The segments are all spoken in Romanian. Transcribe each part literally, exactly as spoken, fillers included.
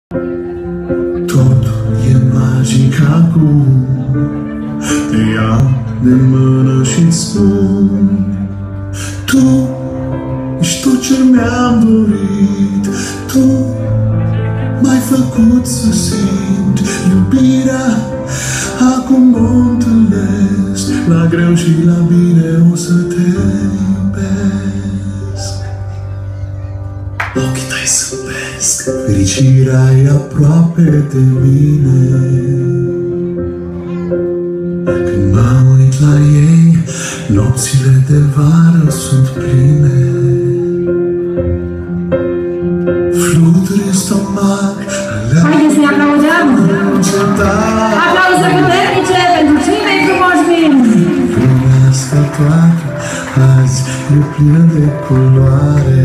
Totul e magic acum. Te iau de mână și-ți spun: tu ești tot ce mi-am dorit. Tu m-ai făcut să simt iubirea. Acum mă întâlnesc, la greu și la bine o să te iubesc. Ochii tăi zâmbesc, fericirea e aproape de mine. Când mă uit la ei, nopțile de vară sunt pline. Fluturi în stomac, haideți să-i aplaudăm! Aplauze puternice pentru cei mai frumoși minuni! Lumea asta toată azi e plină de culoare.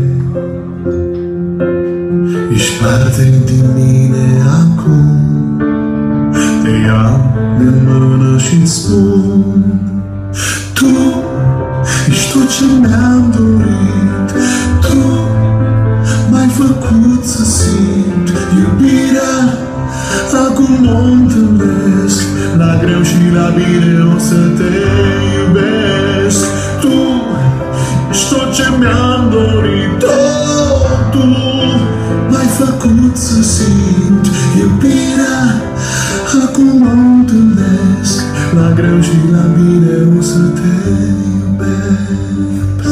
Ești parte din mine acum. Te iau de mână și-ți spun: tu ești tot ce mi-am dorit. Tu m-ai făcut să simt iubirea. Acum mă întâlnesc, la greu și la bine o să te iubesc. Tu ești tot ce mi-am dorit. Oh, tu m-ai făcut să simt iubirea. Acum mă întâlnesc, la greu și la bine o să te iubesc.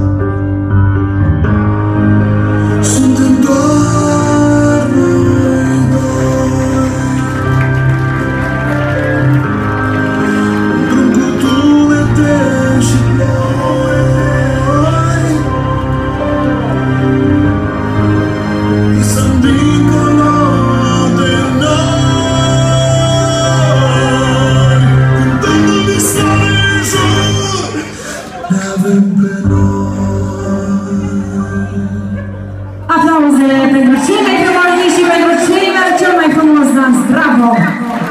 Suntem doar noi doi, drum cu tunete și ploi. Visăm dincolo de noi, cântând în stare în jur, ne avem pe noi. Aplauze pentru cei mai frumoși și pentru cei mai cel mai frumos dans! Bravo!